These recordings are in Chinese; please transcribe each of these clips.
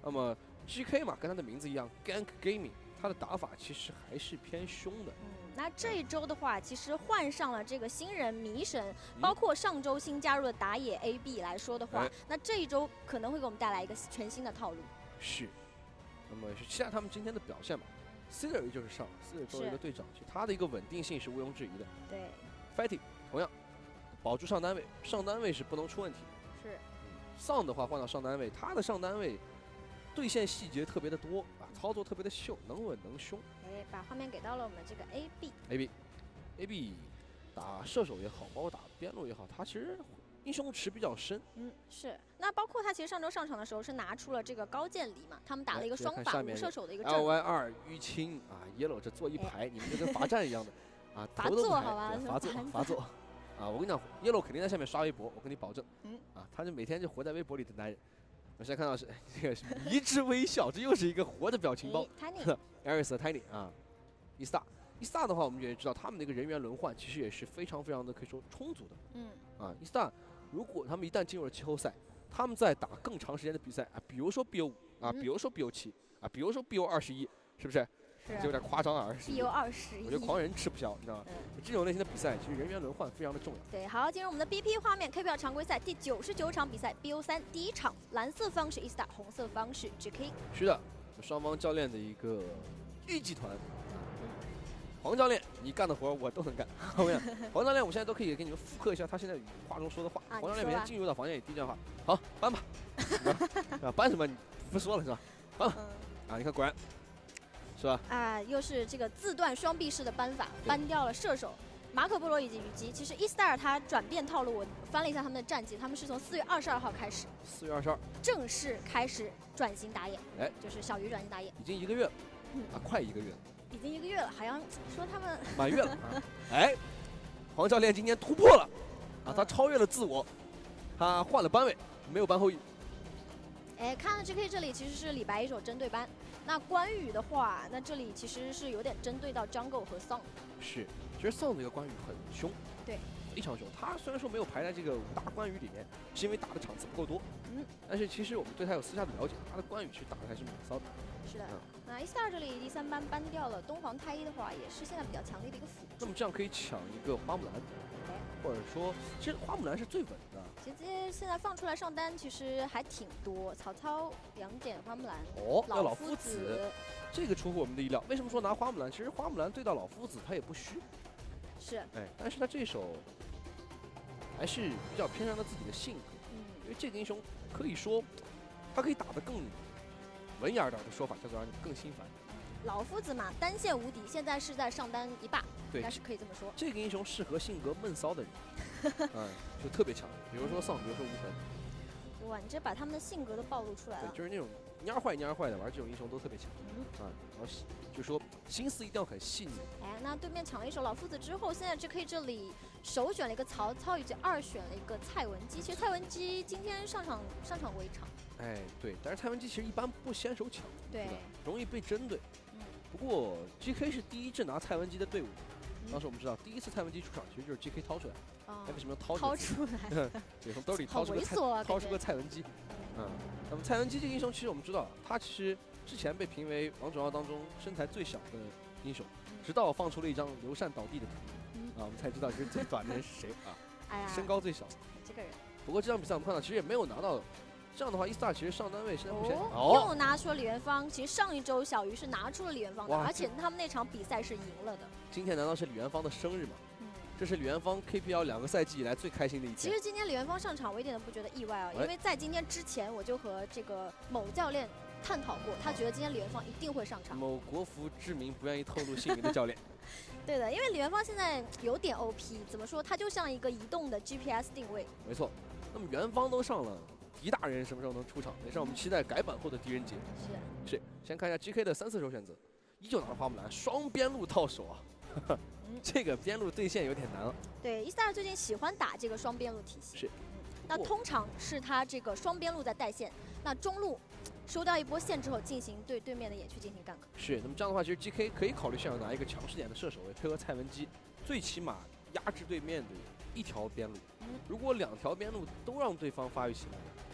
那么 GK 嘛，跟他的名字一样 ，Gank Gaming， 他的打法其实还是偏凶的。 那这一周的话，其实换上了这个新人迷神，包括上周新加入的打野 AB 来说的话，那这一周可能会给我们带来一个全新的套路。 是，那么是期待他们今天的表现吧。Cider 就是上，Cider 作为一个队长，其实他的一个稳定性是毋庸置疑的。 对 ，Fighting 同样保住上单位，上单位是不能出问题。 是， 上的话换到上单位，他的上单位对线细节特别的多啊，操作特别的秀，能稳能凶。 哎，把画面给到了我们这个 AB 打射手也好，包括打边路也好，他其实英雄池比较深。 是。那包括他其实上周上场的时候是拿出了这个高渐离嘛，他们打了一个双法无射手的一个阵。 LY2 淤青啊 ，Yellow 这坐一排，你们就跟罚站一样的啊， 罚坐好吧， 罚坐啊！我跟你讲 ，Yellow 肯定在下面刷微博，我跟你保证。啊，他就每天就活在微博里的男人。我现在看到是这个迷之微笑，这又是一个活的表情包。Aris 和 Tiny 啊 ，eStar 的话，我们也知道他们的一个人员轮换其实也是非常的可以说充足的。eStar 如果他们一旦进入了季后赛，他们在打更长时间的比赛啊，比如说 BO5 啊，比如说 BO7啊，比如说 BO21，是不是？ 是。 有点夸张啊 ，BO21。 我觉得狂人吃不消，你知道吗？这种类型的比赛，其实人员轮换非常的重要。 对，好，进入我们的 BP 画面 ，KPL 常规赛第99场比赛 BO3第1场，蓝色方是 eStar， 红色方是 GK。 是的，双方教练的一个一集团。黄教练，你干的活我都能干。黄教练，我现在都可以给你们复刻一下他现在话中说的话。黄教练每天进入到房间里第一句话，好搬吧，啊搬什么你不说了是吧？搬吧，啊你看果然，是吧？ 啊，又是这个自断双臂式的搬法，搬掉了射手马可波罗以及虞姬。其实 eStar 他转变套路，我翻了一下他们的战绩，他们是从4月22号开始 ，4月22 正式开始转型打野， 哎， 就是小鱼转型打野， 已经1个月了，啊快1个月了。 已经1个月了，好像说他们满月了啊！哎，黄教练今天突破了啊，他超越了自我，他换了班位，没有班后羿。 哎，看到 GK 这里其实是李白一手针对班，那关羽的话，那这里其实是有点针对到 Jungle 和 Song。 是，其实 Song 这个关羽很凶， 对， 非常凶。他虽然说没有排在这个5大关羽里面，是因为打的场次不够多，但是其实我们对他有私下的了解，他的关羽其实打的还是蛮骚的。 是的，那 eStar 这里第3班搬掉了东皇太一的话，也是现在比较强力的一个辅助。 那么这样可以抢一个花木兰，或者说，其实花木兰是最稳的。 其实现在放出来上单其实还挺多，曹操2点花木兰， 要老夫子， 这个出乎我们的意料。为什么说拿花木兰？其实花木兰对到老夫子他也不虚， 是， 哎，但是他这手还是比较偏向他自己的性格，因为这个英雄可以说他可以打得更文雅点的说法叫做让你更心烦。 老夫子嘛，单线无敌，现在是在上单一霸， 对， 应该是可以这么说。 这个英雄适合性格闷骚的人，就特别强，比如说丧，比如说无痕。 哇，你这把他们的性格都暴露出来了。 对，就是那种蔫坏的，玩这种英雄都特别强。然后就说心思一定要很细腻。 哎，那对面抢了一手老夫子之后，现在GK这里首选了一个曹操，以及2选了一个蔡文姬。其实蔡文姬今天上场过1场。 哎，对，但是蔡文姬其实一般不先手抢， 对， 容易被针对。不过 GK 是第一阵拿蔡文姬的队伍，当时我们知道第一次蔡文姬出场其实就是 GK 掏出来，那为什么要掏出来？ 对，从兜里掏出个蔡文姬。那么蔡文姬这个英雄，其实我们知道，他其实之前被评为王者荣耀当中身材最小的英雄，直到放出了一张刘禅倒地的图，我们才知道其实最短的人是谁啊？ 哎呀， 身高最小这个人。 不过这场比赛我们看到，其实也没有拿到。这样的话，eStar 其实上单位现在目前又拿出了李元芳。其实上一周小鱼是拿出了李元芳的，而且他们那场比赛是赢了的。 今天难道是李元芳的生日吗？这是李元芳 KPL 2个赛季以来最开心的一天。 其实今天李元芳上场，我一点都不觉得意外啊，因为在今天之前我就和这个某教练探讨过，他觉得今天李元芳一定会上场。 某国服知名不愿意透露姓名的教练。 对的，因为李元芳现在有点 OP， 怎么说？他就像一个移动的 GPS 定位。 没错，那么元芳都上了。狄大人什么时候能出场？也是让我们期待改版后的狄仁杰。是，先看一下 GK 的3、4手选择，依旧拿着花木兰，双边路套手啊。这个边路对线有点难了。 对 eStar 最近喜欢打这个双边路体系。 是， 那通常是他这个双边路在带线，那中路收掉一波线之后，进行对对面的野区进行 gank。 是，那么这样的话，其实 GK 可以考虑想要拿一个强势点的射手，配合蔡文姬，最起码压制对面的1条边路。如果2条边路都让对方发育起来，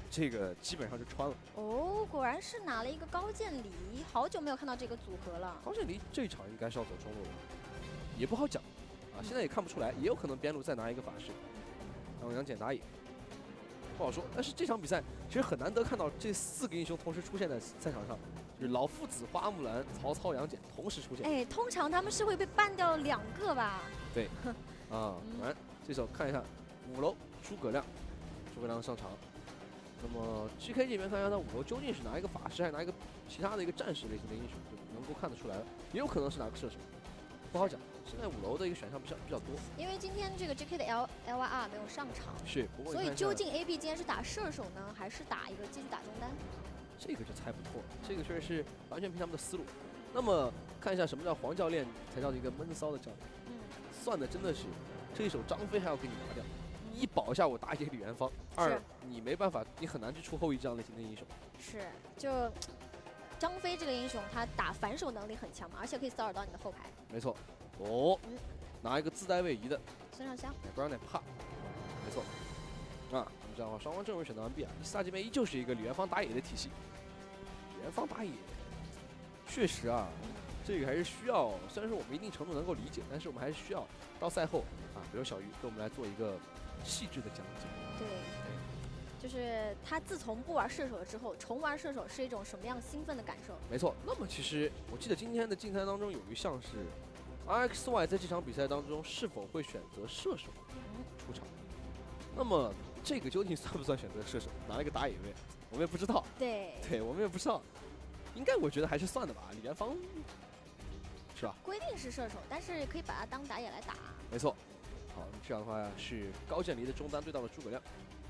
这个基本上就穿了。 哦，果然是拿了一个高渐离，好久没有看到这个组合了。 高渐离这一场应该是要走中路的，也不好讲啊，现在也看不出来，也有可能边路再拿一个法师，然后杨戬打野，不好说。但是这场比赛其实很难得看到这4个英雄同时出现在赛场上，就是老夫子、花木兰、曹操、杨戬同时出现。 哎，通常他们是会被ban掉2个吧？ 对，啊，果然这手看一下5楼诸葛亮，诸葛亮上场。那么 GK 这边看一下他5楼究竟是拿一个法师，还是拿一个其他的一个战士类型的英雄，就能够看得出来了，也有可能是拿个射手，不好讲。现在5楼的一个选项比较多， 因为今天这个 GK 的 LYR 没有上场， 是，不过所以究竟 AB 今天是打射手呢，还是打一个继续打中单？ 这个就猜不透了，这个确实是完全凭他们的思路。那么看一下什么叫黄教练才叫一个闷骚的教练，算的真的是这一手张飞还要给你拿掉。1保一下我打野李元芳，2你没办法，你很难去出后羿这样类型的英雄。 是，就张飞这个英雄，他打反手能力很强嘛，而且可以骚扰到你的后排。 没错，哦，拿一个自带位移的孙尚香， 不让点怕，没错。啊，那么这样的话，双方阵容选择完毕啊，伊斯塔这边依旧是一个李元芳打野的体系。李元芳打野，确实啊，这个还是需要，虽然说我们一定程度能够理解，但是我们还是需要到赛后啊，比如小鱼给我们来做一个细致的讲解。 对，就是他自从不玩射手了之后，重玩射手是一种什么样兴奋的感受？ 没错。那么其实我记得今天的竞猜当中有一项是 RXY 在这场比赛当中是否会选择射手出场。那么这个究竟算不算选择射手？拿了一个打野位，我们也不知道。 对， 我们也不知道。应该我觉得还是算的吧，李元芳是吧？ 规定是射手，但是可以把它当打野来打。 没错。好，这样的话是高渐离的中单对到了诸葛亮。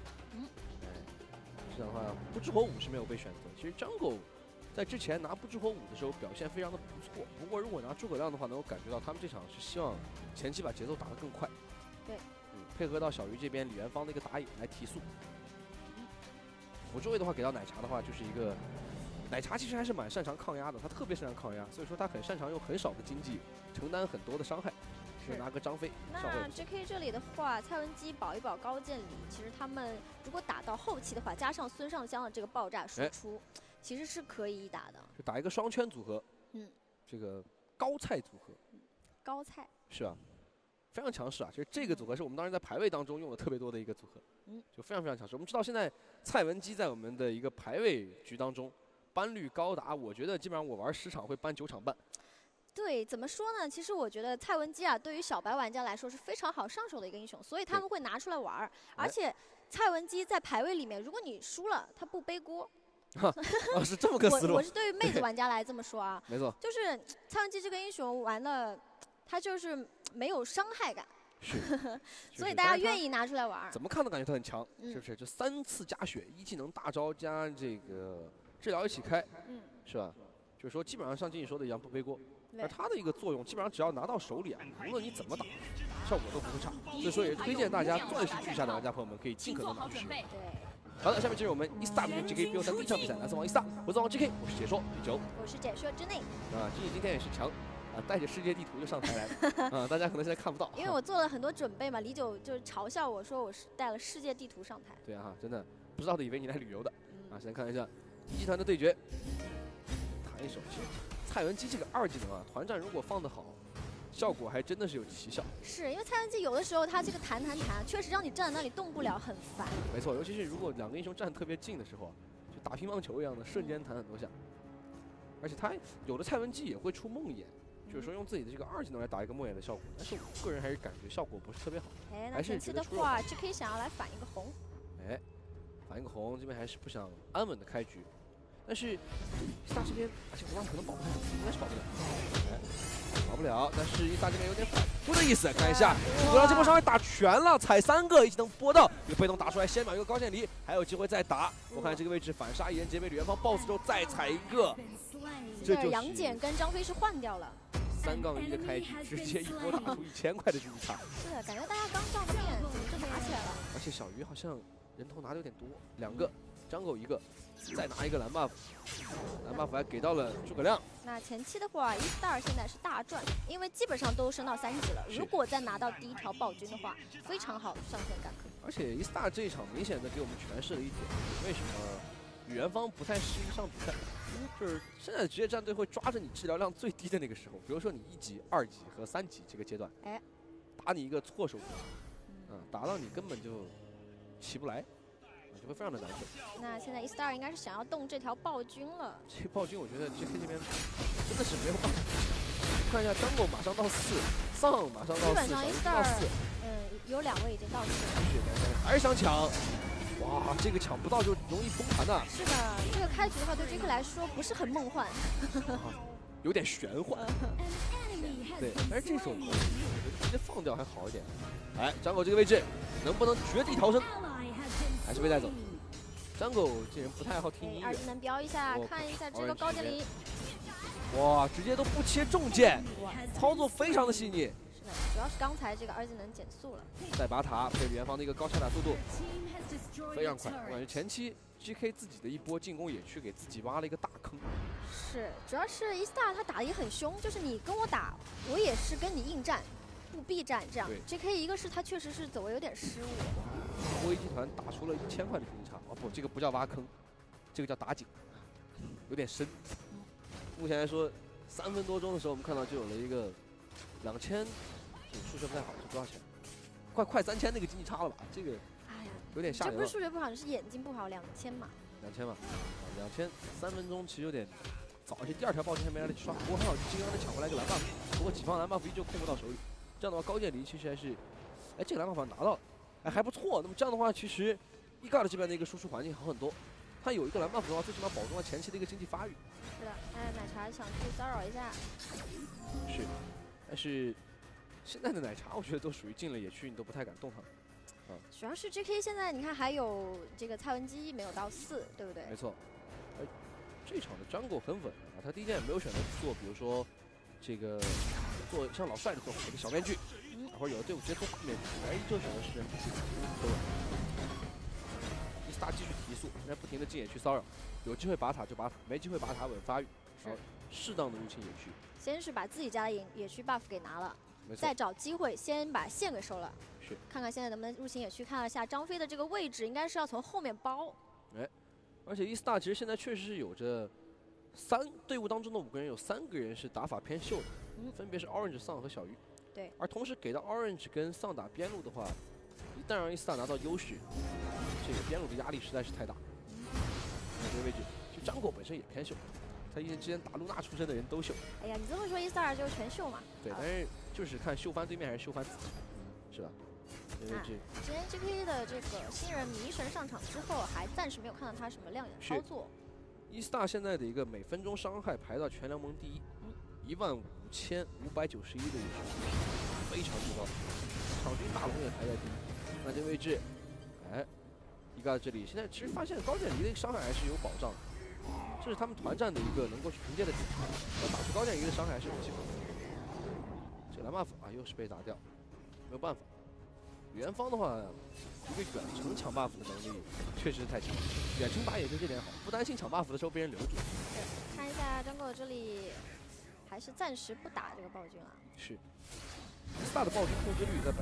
这样的话不知火舞是没有被选择。其实Jungle在之前拿不知火舞的时候表现非常的不错，不过如果拿诸葛亮的话，能够感觉到他们这场是希望前期把节奏打得更快。 对， 配合到小鱼这边李元芳的一个打野来提速。辅助位的话给到奶茶的话就是一个。奶茶其实还是蛮擅长抗压的，他特别擅长抗压，所以说他很擅长用很少的经济承担很多的伤害。是拿个张飞。 那 GK 这里的话，蔡文姬保一保高渐离，其实他们如果打到后期的话，加上孙尚香的这个爆炸输出，其实是可以打的。 就打一个双圈组合，这个高菜组合， 高菜是啊，非常强势啊！其实这个组合是我们当时在排位当中用的特别多的一个组合，就非常非常强势。我们知道现在蔡文姬在我们的一个排位局当中。班率高达，我觉得基本上我玩10场会班9场半。 对，怎么说呢？其实我觉得蔡文姬啊，对于小白玩家来说是非常好上手的一个英雄，所以他们会拿出来玩。而且蔡文姬在排位里面，如果你输了，他不背锅。 是这么个思路。 我是对于妹子玩家来这么说啊。 没错。 就是蔡文姬这个英雄玩的，他就是没有伤害感。 是。 所以大家愿意拿出来玩。 怎么看都感觉他很强，是不是？就3次加血，1技能大招加这个。治疗一起开，是吧？就是说，基本上像经理说的一样，不背锅。而它的一个作用，基本上只要拿到手里啊，无论你怎么打，效果都不会差。所以说，也推荐大家钻石巨下的玩家朋友们可以尽可能拿去使用。好的，下面进入我们1-4对 GK BO3第1场比赛，来自王1-4，我是王 GK， 我是解说第9， 我是解说之内。 经理今天也是强。带着世界地图就上台来了，大家可能现在看不到。 因为我做了很多准备嘛，李九就嘲笑我说我是带了世界地图上台。 对啊，真的不知道的以为你来旅游的啊！先看一下一级团的对决，弹一手。其实蔡文姬这个2技能啊，团战如果放得好，效果还真的是有奇效。 是因为蔡文姬有的时候他这个弹，确实让你站在那里动不了，很烦。 没错，尤其是如果2个英雄站特别近的时候，就打乒乓球一样的，瞬间弹很多下。而且他有的蔡文姬也会出梦魇。就是说用自己的这个2技能来打一个梦魇的效果，但是我个人还是感觉效果不是特别好。 那前期的话，GK 想要来反一个红。 反一个红，这边还是不想安稳的开局。但是伊萨这边，而且我可能保不了，应该是保不了。保不了，但是伊萨这边有点反扑的意思。看一下，诸葛亮这波伤害打全了，踩3个，一技能拨到，一个被动打出来，先秒一个高渐离，还有机会再打。我看这个位置反杀一人杰被李元芳 BOSS 之后再踩一个。 这就是杨戬跟张飞是换掉了。 3-1的开局，直接一波打出1000块的经济差。 是的，感觉大家刚上线怎么就打起来了？ 而且小鱼好像人头拿的有点多，2个，Jungle1个， 再拿一个蓝 buff， 蓝 buff 还给到了诸葛亮。 那前期的话，E-Star 现在是大赚，因为基本上都升到3级了。如果再拿到第一条暴君的话，非常好上线gank。 而且 E-Star 这一场明显的给我们诠释了一点，为什么元方不太适应上比赛，就是现在职业战队会抓着你治疗量最低的那个时候，比如说你1级、2级和3级这个阶段，打你一个措手不及，打到你根本就起不来。就会非常的难受。 那现在 E-Star 应该是想要动这条暴君了。 这暴君我觉得 GK 这边真的是没有办法。看一下 Jungle 马上到4，丧马上到4， 基本上 E-Star 有2位已经到4了。 是的，还是想抢。哇，这个抢不到就容易崩盘的。 是的，这个开局的话对 GK 来说不是很梦幻， 有点玄幻。对，但是这手直接放掉还好一点。哎，Jungle 这个位置能不能绝地逃生？还是被带走。Jungle 这人不太好听音乐。 二技能飙一下，看一下这个高渐离。 哇，直接都不切重剑，操作非常的细腻。 是的，主要是刚才这个二技能减速了。 再拔塔配元方的一个高下打速度，非常快。我感觉前期 GK 自己的一波进攻野区给自己挖了一个大坑。 是，主要是 E-Star 他打得也很凶，就是你跟我打，我也是跟你硬战。不避战这样 ，JK 一个是他确实是走位有点失误。 波一集团打出了1000块的平均差，哦不，这个不叫挖坑，这个叫打井，有点深。目前来说，3分多钟的时候，我们看到就有了一个2000，数学不太好，是多少钱？快3000那个经济差了吧？这个， 哎呀， 有点吓人。 这不是数学不好，是眼睛不好，2000嘛。 2000嘛，2000，3分钟其实有点早，而且第2条暴君还没来得及刷，不过还好金刚能抢回来一个蓝 buff， 不过己方蓝 buff 依旧控不到手里。这样的话，高渐离其实还是，哎，这个蓝 buff 拿到了，哎，还不错。那么这样的话，其实E-God这边的一个输出环境好很多。他有一个蓝 buff 的话，最起码保证了前期的一个经济发育。 是的，哎，奶茶想去骚扰一下。 是，但是现在的奶茶，我觉得都属于进了野区，你都不太敢动他。 主要是 JK 现在你看还有这个蔡文姬没有到4，对不对？ 没错。这场的Jungle很稳啊，他第一件也没有选择做，比如说这个。做像老帅的做法，一个小面具，或者有的队伍直接做大面具，而依旧选择是人皮。E-Star继续提速，现在不停的进野区骚扰，有机会拔塔就拔塔，没机会拔塔稳发育，然后适当的入侵野区。 先是把自己家的野区 buff 给拿了，再找机会先把线给收了。 是， 看看现在能不能入侵野区。看了一下张飞的这个位置，应该是要从后面包。 哎，而且 E-Star 其实现在确实是有着队伍当中的5个人有3个人是打法偏秀的。分别是 Orange、丧和小鱼。 对。 而同时给到 Orange 跟丧打边路的话，一旦让 E-Star 拿到优势，这个边路的压力实在是太大。这个位置，就Jungle本身也偏秀，他之前打露娜出身的人都秀。 哎呀，你这么说 E-Star 就是全秀嘛？ 对，但是就是看秀翻对面还是秀翻自己，是吧？这个位置。 之前 GK 的这个新人迷神上场之后，还暂时没有看到他什么亮眼操作。 E-Star 现在的一个每分钟伤害排到全联盟第1。15591的一个水平，非常之高。场均大龙也排在第1。那这位置，哎，E-God这里现在其实发现高渐离的伤害还是有保障的，这是他们团战的一个能够去凭借的点。要打出高渐离的伤害还是有机会。这蓝 buff 啊，又是被打掉，没有办法。元方的话，一个远程抢 buff 的能力确实太强，远程打野就这点好，不担心抢 buff 的时候被人留住。 对，看一下Jungle这里。还是暂时不打这个暴君了。 是 ，E-Star 的暴君控制率在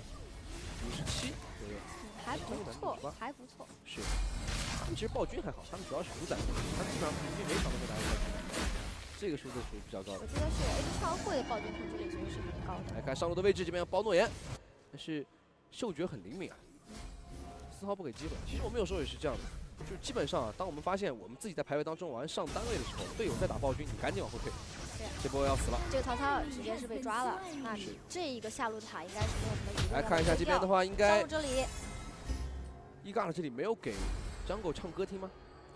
57%左右， 还不错，还不错。 是，他们其实暴君还好，他们主要是主宰，他们基本上平均每场都会打一个暴君，这个数字属于比较高的。 我记得是 H 超会的暴君控制率其实是很高的。 来看上路的位置，这边要包诺言，但是嗅觉很灵敏啊，丝毫不给机会。其实我们有时候也是这样的。就基本上啊，当我们发现我们自己在排位当中玩上单位的时候，队友在打暴君，你赶紧往后退，这波要死了。 这个曹操直接是被抓了，那你这一个下路塔应该是没有什么疑虑。 来看一下这边的话，应该这里 E-God这里没有给Jungle唱歌听吗？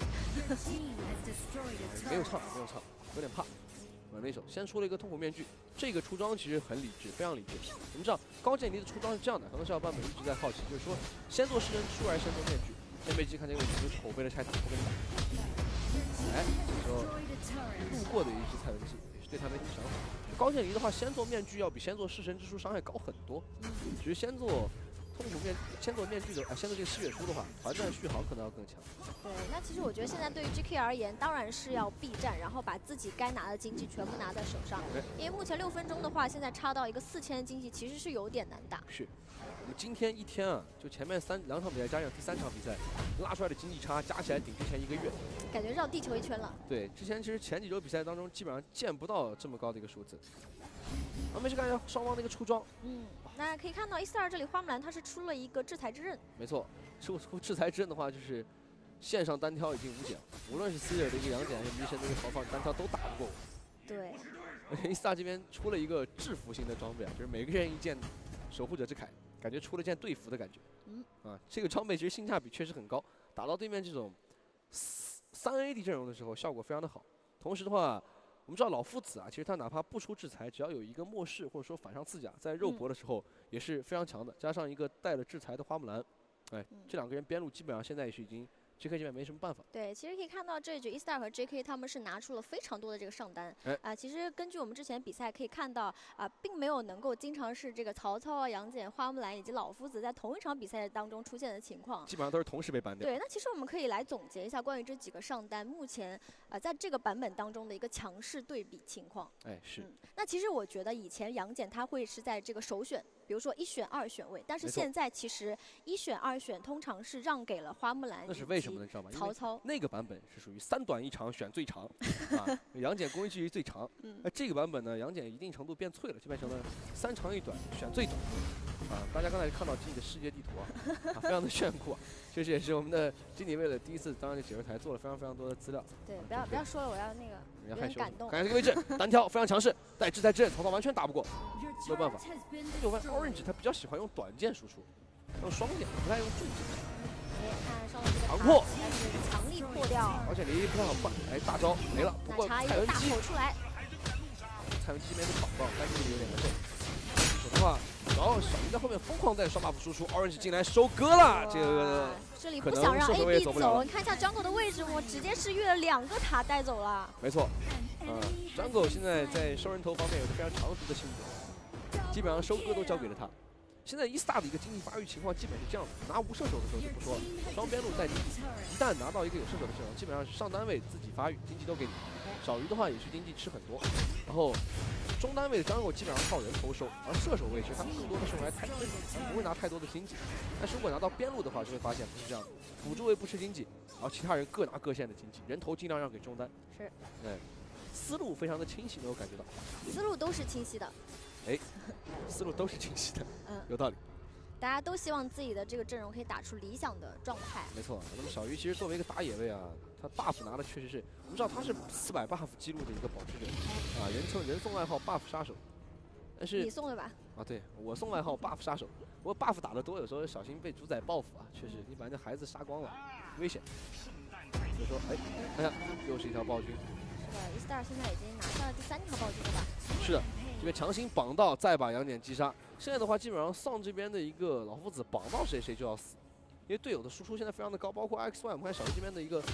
没有唱，有点怕。那手先出了一个痛苦面具，这个出装其实很理智，非常理智。我们知道高渐离的出装是这样的，可能小伙伴们一直在好奇，就是说先做食人之术还是先做面具？面背机看这个位置就口碑的拆塔，不跟你打。哎，这时候路过的一只蔡文姬也是对他没什么想法。就高渐离的话，先做面具要比先做弑神之术伤害高很多。只是先做痛苦先做面具的先做这个吸血书的话，团战续航可能要更强。 对，那其实我觉得现在对于 GK 而言，当然是要避战，然后把自己该拿的经济全部拿在手上。因为目前6分钟的话，现在差到一个4000的经济，其实是有点难打。 是。我们今天一天啊，就前面2场比赛加上第3场比赛，拉出来的经济差加起来顶之前1个月， 感觉绕地球一圈了。 对，之前其实前几周比赛当中基本上见不到这么高的一个数字。我们是看一下双方的一个出装， 那可以看到142这里花木兰他是出了一个制裁之刃， 没错，出制裁之刃的话就是线上单挑已经无解了，无论是斯尔的一个杨戬还是迷神的一个豪放单挑都打不过我。 对， 而且142这边出了一个制服型的装备啊，就是每个人一件守护者之铠。感觉出了件队服的感觉，这个装备其实性价比确实很高，打到对面这种3AD 阵容的时候效果非常的好。同时的话，我们知道老夫子啊，其实他哪怕不出制裁，只要有一个末世或者说反上刺甲，在肉搏的时候也是非常强的。加上一个带了制裁的花木兰，这2个人边路基本上现在也是已经。JK 这边没什么办法。 对，其实可以看到这局142和 JK 他们是拿出了非常多的这个上单。其实根据我们之前比赛可以看到，并没有能够经常是这个曹操啊、杨戬、花木兰以及老夫子在同一场比赛当中出现的情况。 基本上都是同时被 ban 掉。 对，那其实我们可以来总结一下关于这几个上单目前在这个版本当中的一个强势对比情况。 是。 那其实我觉得以前杨戬他会是在这个首选，比如说1选2选位，但是现在其实1选2选通常是让给了花木兰。 那是为什么呢？知道吗？ 曹操那个版本是属于3短1长选最长，杨戬攻击距离最长。那这个版本呢，杨戬一定程度变脆了，就变成了3长1短选最短。大家刚才看到自己的世界地图非常的炫酷啊！确实也是我们的经理为了第一次当上这解说台做了非常非常多的资料。 对，不要说了，我要那个有点感动。 看这个位置，单挑非常强势，带制裁之刃，曹操完全打不过，没有办法。我发现 Orange 他比较喜欢用短剑输出，用双剑，不太用重剑。 看上了这个强迫， 但是强力破掉， 而且离不太好换，大招没了。不过蔡文姬出来， 蔡文姬这边是绑到，但是有点难受。手的话，然后小鱼在后面疯狂带双 buff 输出 ，Orange 进来收割了， 这里不想让 AB 走，你看一下 Jungle 的位置，我直接是越了2个塔带走了。 没错，Jungle 现在在收人头方面有着非常长足的心得，基本上收割都交给了他。现在142的一个经济发育情况基本是这样的，拿无射手的时候就不说了，双边路带经济，一旦拿到一个有射手的阵容，基本上是上单位自己发育，经济都给你。小鱼的话也是经济吃很多，然后中单位的Jungle基本上靠人头收，而射手位其实他们更多的是用来抬分，不会拿太多的经济。但是如果拿到边路的话，就会发现不是这样的，辅助位不吃经济，然后其他人各拿各线的经济，人头尽量让给中单。 是， 思路非常的清晰，能够感觉到。 思路都是清晰的。 思路都是清晰的，有道理。 大家都希望自己的这个阵容可以打出理想的状态。 没错，那么小鱼其实作为一个打野位啊，他 buff 拿的确实是，我们知道他是400 buff 记录的一个保持者人送外号 buff 杀手。但是你送的吧？ 对，我送外号 buff 杀手。不过 buff 打得多，有时候小心被主宰报复啊，确实你把这孩子杀光了，危险。所以说，哎呀，又是一条暴君。 是的，142现在已经拿下了第3条暴君了吧？ 是的。这边强行绑到，再把杨戬击杀。现在的话，基本上丧这边的一个老夫子绑到谁就要死，因为队友的输出现在非常的高，包括 XY， 我们看小鱼这边的一个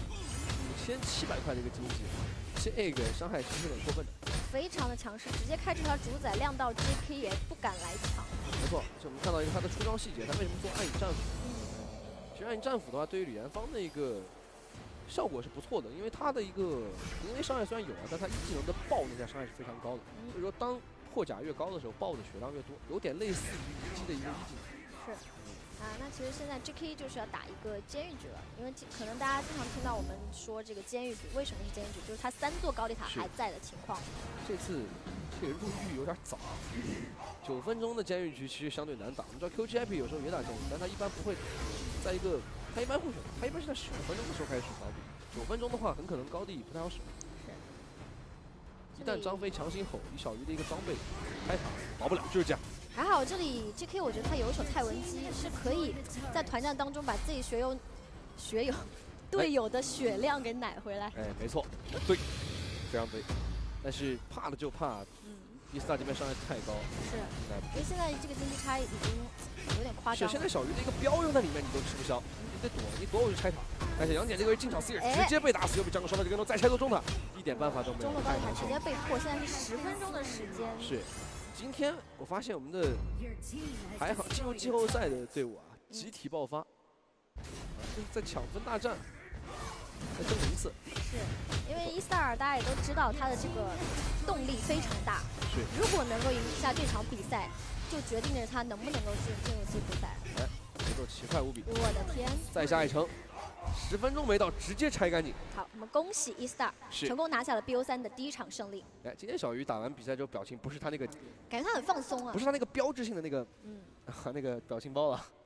5700块的一个经济，这个伤害其实有点过分的。 非常的强势，直接开这条主宰亮到 JK 也不敢来抢。 没错，这我们看到一个他的出装细节，他为什么做暗影战斧？其实暗影战斧的话，对于李元芳的一个效果是不错的，因为他的一个因为伤害虽然有但他一技能的爆那下伤害是非常高的。所以说，当破甲越高的时候，爆的血量越多，有点类似于虞姬的一个一技能。 是。那其实现在 JK 就是要打一个监狱局了，因为可能大家经常听到我们说这个监狱局，为什么是监狱局？就是它3座高地塔还在的情况。这次这个入狱有点早，9分钟的监狱局其实相对难打。我们知道 QGIP 有时候也打监狱，但他一般不会在一个，他一般会选，他一般是在15分钟的时候开始选高地，9分钟的话很可能高地不太好使。一旦张飞强行吼，以小鱼的一个装备开塔保不了，就是这样。 还好这里 JK 我觉得他有一手蔡文姬是可以在团战当中把自己队友的血量给奶回来。 没错，对，非常对。但是怕的就怕142这边伤害太高。 是，因为现在这个经济差已经有点夸张。 是，现在小鱼的一个镖用在里面，你都吃不消，你得躲，你躲我就拆塔。但是杨戬这个人进场4人直接被打死，又被张哥刷到这个再拆到中塔，一点办法都没有。 中路高塔直接被破，现在是10分钟的时间。 是。 今天我发现我们的还好进入季后赛的队伍啊，集体爆发，就是在抢分大战，在争名次。 是因为E-Star大家也都知道他的这个动力非常大， 是。 如果能够赢下这场比赛，就决定着他能不能够进入季后赛。 哎，节奏奇快无比。 我的天！ 再下一城。10分钟没到，直接拆干净。 好，我们恭喜 E-Star 成功拿下了 BO3的第1场胜利。 哎，今天小鱼打完比赛之后，表情不是他那个， 感觉他很放松啊， 不是他那个标志性的那个，那个表情包了。